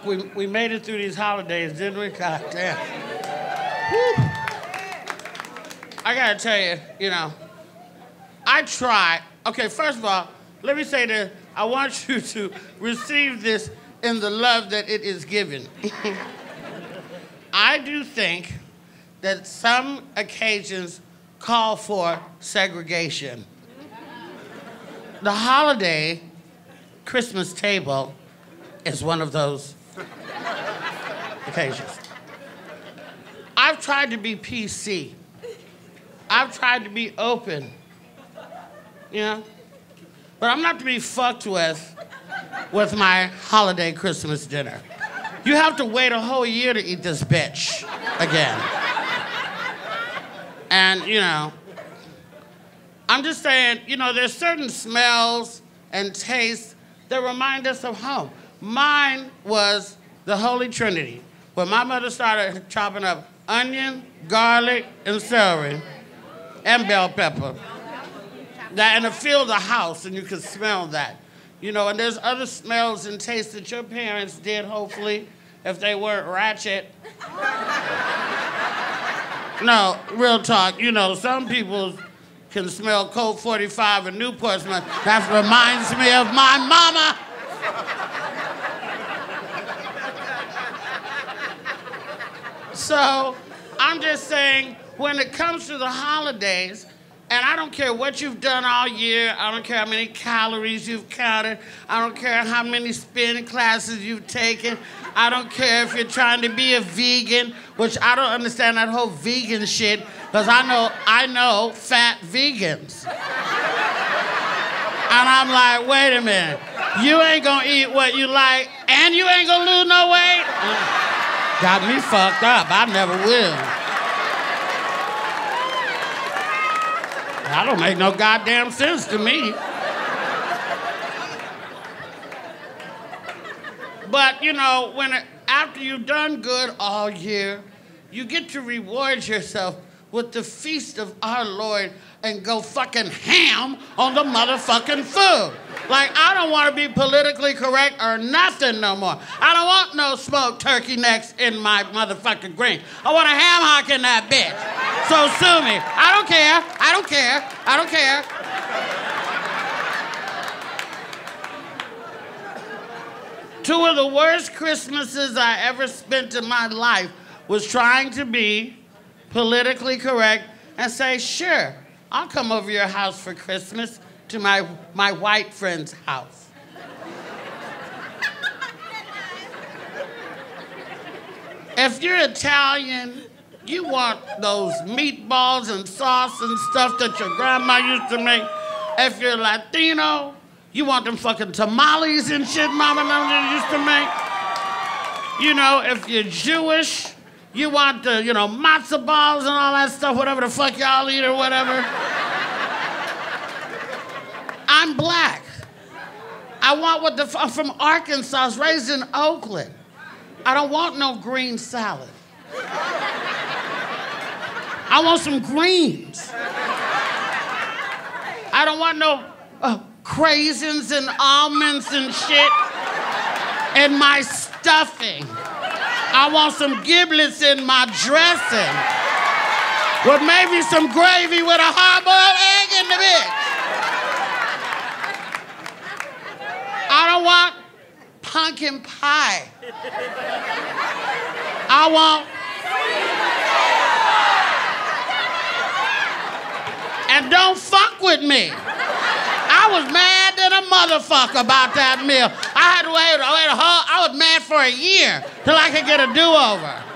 we made it through these holidays, didn't we? God damn. Whew. I gotta tell you, you know, I try. Okay, first of all, let me say this. I want you to receive this in the love that it is given. I do think that some occasions call for segregation. The holiday Christmas table is one of those occasions. I've tried to be PC. I've tried to be open, you know? But I'm not to be fucked with my holiday Christmas dinner. You have to wait a whole year to eat this bitch again. And, you know, I'm just saying, you know, there's certain smells and tastes that remind us of home. Mine was the Holy Trinity, where my mother started chopping up onion, garlic, and celery, and bell pepper. That in the field of the house, and you could smell that. You know, and there's other smells and tastes that your parents did, hopefully, if they weren't ratchet. No, real talk, you know, some people can smell Colt 45 in Newport. That reminds me of my mama. So, I'm just saying, when it comes to the holidays, and I don't care what you've done all year, I don't care how many calories you've counted, I don't care how many spin classes you've taken, I don't care if you're trying to be a vegan, which I don't understand that whole vegan shit, because I know fat vegans. And I'm like, wait a minute, you ain't gonna eat what you like, and you ain't gonna lose no weight? Got me fucked up, I never will. That don't make no goddamn sense to me. But, you know, after you've done good all year, you get to reward yourself with the feast of our Lord and go fucking ham on the motherfucking food. Like, I don't want to be politically correct or nothing no more. I don't want no smoked turkey necks in my motherfucking green. I want a ham hock in that bitch. So sue me. I don't care. I don't care. I don't care. Two of the worst Christmases I ever spent in my life was trying to be politically correct and say, sure, I'll come over your house for Christmas to my white friend's house. If you're Italian, you want those meatballs and sauce and stuff that your grandma used to make. If you're Latino, you want them fucking tamales and shit mama used to make. You know, if you're Jewish, you want the, you know, matzo balls and all that stuff, whatever the fuck y'all eat or whatever. I'm black. I want I'm from Arkansas, I was raised in Oakland. I don't want no green salad. I want some greens. I don't want no craisins and almonds and shit in my stuffing. I want some giblets in my dressing with maybe some gravy with a hard-boiled egg in the mix. I don't want pumpkin pie. I want... And don't fuck with me. I was mad than a motherfucker about that meal. I had to wait I was mad for a year till I could get a do-over.